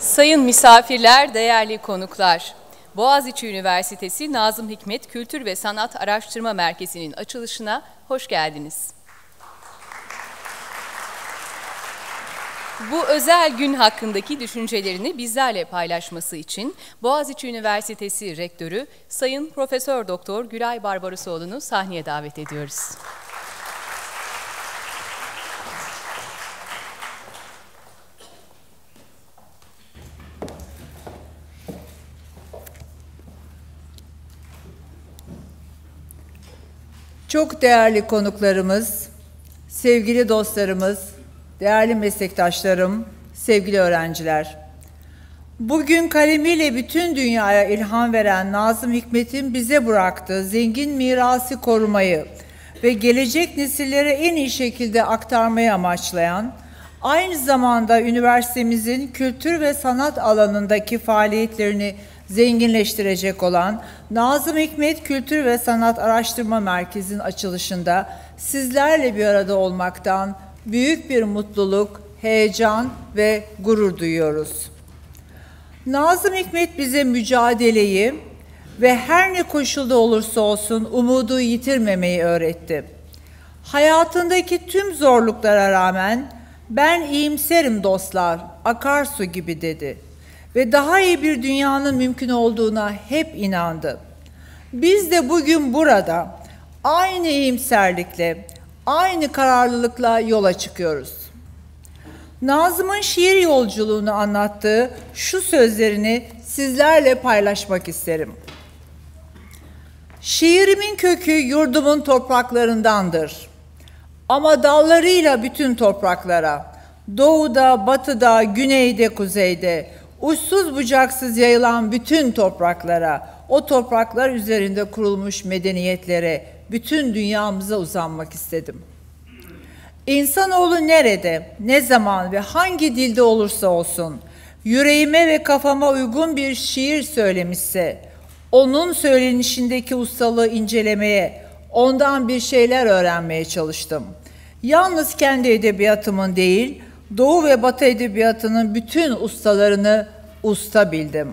Sayın misafirler, değerli konuklar, Boğaziçi Üniversitesi Nazım Hikmet Kültür ve Sanat Araştırma Merkezi'nin açılışına hoş geldiniz. Bu özel gün hakkındaki düşüncelerini bizlerle paylaşması için Boğaziçi Üniversitesi Rektörü Sayın Profesör Doktor Gülay Barbarosoğlu'nu sahneye davet ediyoruz. Çok değerli konuklarımız, sevgili dostlarımız, değerli meslektaşlarım, sevgili öğrenciler. Bugün kalemiyle bütün dünyaya ilham veren Nazım Hikmet'in bize bıraktığı zengin mirası korumayı ve gelecek nesillere en iyi şekilde aktarmayı amaçlayan, aynı zamanda üniversitemizin kültür ve sanat alanındaki faaliyetlerini zenginleştirecek olan Nazım Hikmet Kültür ve Sanat Araştırma Merkezi'nin açılışında sizlerle bir arada olmaktan büyük bir mutluluk, heyecan ve gurur duyuyoruz. Nazım Hikmet bize mücadeleyi ve her ne koşulda olursa olsun umudu yitirmemeyi öğretti. Hayatındaki tüm zorluklara rağmen "Ben iyimserim dostlar, akarsu gibi" dedi. Ve daha iyi bir dünyanın mümkün olduğuna hep inandı. Biz de bugün burada aynı iyimserlikle, aynı kararlılıkla yola çıkıyoruz. Nazım'ın şiir yolculuğunu anlattığı şu sözlerini sizlerle paylaşmak isterim. "Şiirimin kökü yurdumun topraklarındandır. Ama dallarıyla bütün topraklara, doğuda, batıda, güneyde, kuzeyde, uçsuz bucaksız yayılan bütün topraklara, o topraklar üzerinde kurulmuş medeniyetlere, bütün dünyamıza uzanmak istedim. İnsanoğlu nerede, ne zaman ve hangi dilde olursa olsun, yüreğime ve kafama uygun bir şiir söylemişse, onun söylenişindeki ustalığı incelemeye, ondan bir şeyler öğrenmeye çalıştım. Yalnız kendi edebiyatımın değil, Doğu ve Batı edebiyatının bütün ustalarını usta bildim."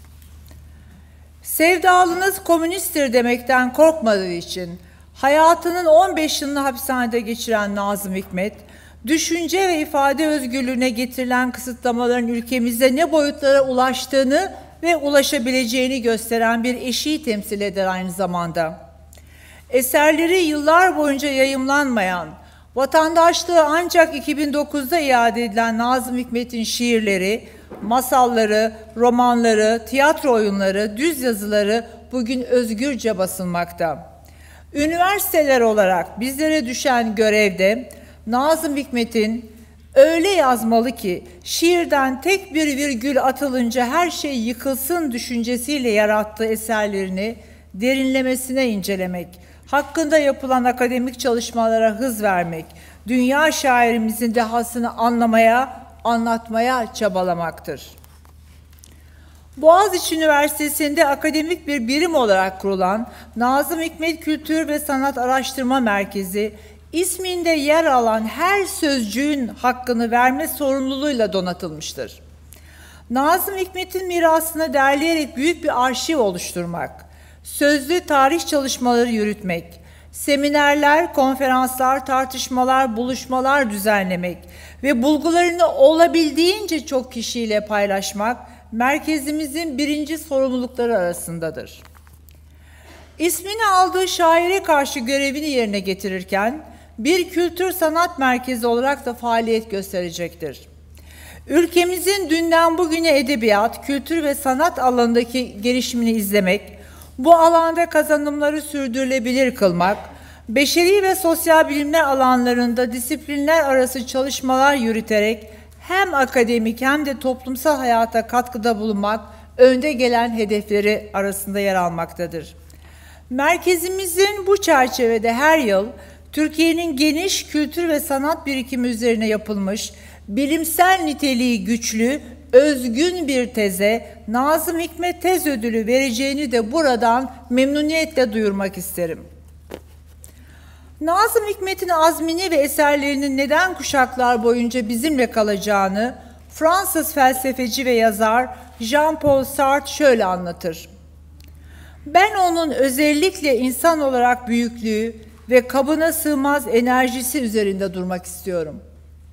Sevdalınız komünisttir demekten korkmadığı için hayatının 15 yılını hapishanede geçiren Nazım Hikmet, düşünce ve ifade özgürlüğüne getirilen kısıtlamaların ülkemizde ne boyutlara ulaştığını ve ulaşabileceğini gösteren bir eşiği temsil eder aynı zamanda. Eserleri yıllar boyunca yayımlanmayan, vatandaşlığı ancak 2009'da iade edilen Nazım Hikmet'in şiirleri, masalları, romanları, tiyatro oyunları, düz yazıları bugün özgürce basılmakta. Üniversiteler olarak bizlere düşen görevde Nazım Hikmet'in "öyle yazmalı ki şiirden tek bir virgül atılınca her şey yıkılsın" düşüncesiyle yarattığı eserlerini derinlemesine incelemek, hakkında yapılan akademik çalışmalara hız vermek, dünya şairimizin dehasını anlamaya, anlatmaya çabalamaktır. Boğaziçi Üniversitesi'nde akademik bir birim olarak kurulan Nazım Hikmet Kültür ve Sanat Araştırma Merkezi, isminde yer alan her sözcüğün hakkını verme sorumluluğuyla donatılmıştır. Nazım Hikmet'in mirasını derleyerek büyük bir arşiv oluşturmak, sözlü tarih çalışmaları yürütmek, seminerler, konferanslar, tartışmalar, buluşmalar düzenlemek ve bulgularını olabildiğince çok kişiyle paylaşmak merkezimizin birinci sorumlulukları arasındadır. İsmini aldığı şaire karşı görevini yerine getirirken bir kültür sanat merkezi olarak da faaliyet gösterecektir. Ülkemizin dünden bugüne edebiyat, kültür ve sanat alanındaki gelişimini izlemek, bu alanda kazanımları sürdürülebilir kılmak, beşeri ve sosyal bilimler alanlarında disiplinler arası çalışmalar yürüterek hem akademik hem de toplumsal hayata katkıda bulunmak önde gelen hedefleri arasında yer almaktadır. Merkezimizin bu çerçevede her yıl Türkiye'nin geniş kültür ve sanat birikimi üzerine yapılmış, bilimsel niteliği güçlü, özgün bir teze Nazım Hikmet Tez Ödülü vereceğini de buradan memnuniyetle duyurmak isterim. Nazım Hikmet'in azmini ve eserlerinin neden kuşaklar boyunca bizimle kalacağını Fransız felsefeci ve yazar Jean-Paul Sartre şöyle anlatır. Ben onun özellikle insan olarak büyüklüğü ve kabına sığmaz enerjisi üzerinde durmak istiyorum.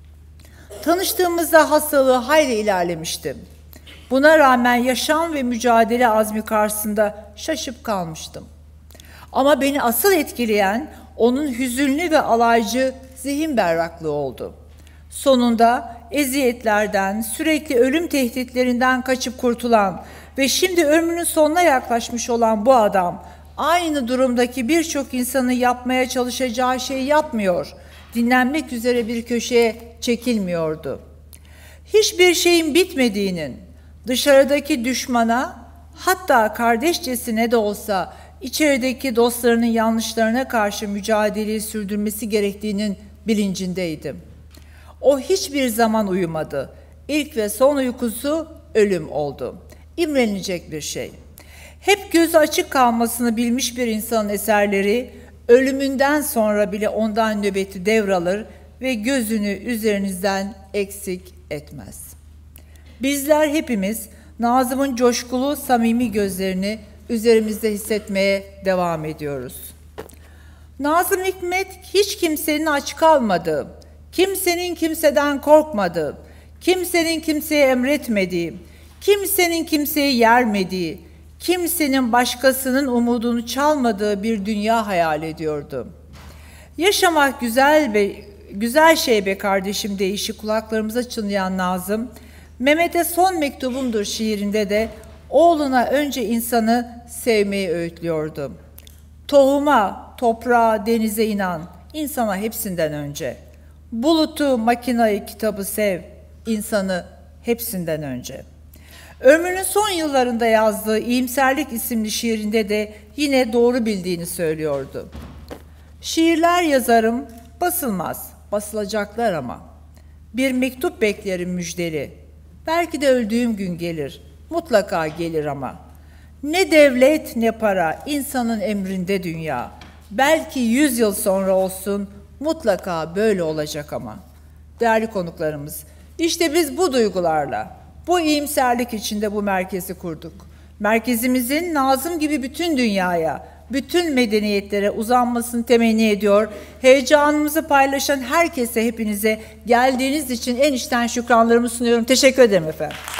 Tanıştığımızda hastalığı hayli ilerlemişti. Buna rağmen yaşam ve mücadele azmi karşısında şaşıp kalmıştım. Ama beni asıl etkileyen onun hüzünlü ve alaycı zihin berraklığı oldu. Sonunda eziyetlerden, sürekli ölüm tehditlerinden kaçıp kurtulan ve şimdi ömrünün sonuna yaklaşmış olan bu adam, aynı durumdaki birçok insanın yapmaya çalışacağı şeyi yapmıyor, dinlenmek üzere bir köşeye çekilmiyordu. Hiçbir şeyin bitmediğinin, dışarıdaki düşmana, hatta kardeşçesine de olsa içerideki dostlarının yanlışlarına karşı mücadeleyi sürdürmesi gerektiğinin bilincindeydim. O hiçbir zaman uyumadı. İlk ve son uykusu ölüm oldu. İmrenilecek bir şey. Hep gözü açık kalmasını bilmiş bir insanın eserleri, ölümünden sonra bile ondan nöbeti devralır ve gözünü üzerinizden eksik etmez. Bizler hepimiz Nazım'ın coşkulu, samimi gözlerini üzerimizde hissetmeye devam ediyoruz. Nazım Hikmet hiç kimsenin aç kalmadığı, kimsenin kimseden korkmadığı, kimsenin kimseye emretmediği, kimsenin kimseyi yermediği, kimsenin başkasının umudunu çalmadığı bir dünya hayal ediyordu. Yaşamak güzel şey be kardeşim deyişi kulaklarımıza çınlayan Nazım, Mehmet'e son mektubumdur şiirinde de oğluna önce insanı sevmeyi öğütlüyordu. Tohuma, toprağa, denize inan, insana hepsinden önce. Bulutu, makinayı, kitabı sev, insanı hepsinden önce. Ömrünün son yıllarında yazdığı İyimserlik isimli şiirinde de yine doğru bildiğini söylüyordu. Şiirler yazarım, basılmaz, basılacaklar ama. Bir mektup beklerim müjdeli. Belki de öldüğüm gün gelir, mutlaka gelir ama. Ne devlet ne para, insanın emrinde dünya. Belki 100 yıl sonra olsun, mutlaka böyle olacak ama. Değerli konuklarımız, işte biz bu duygularla, bu iyimserlik içinde bu merkezi kurduk. Merkezimizin Nazım gibi bütün dünyaya, bütün medeniyetlere uzanmasını temenni ediyor. Heyecanımızı paylaşan herkese, hepinize geldiğiniz için en içten şükranlarımı sunuyorum. Teşekkür ederim efendim.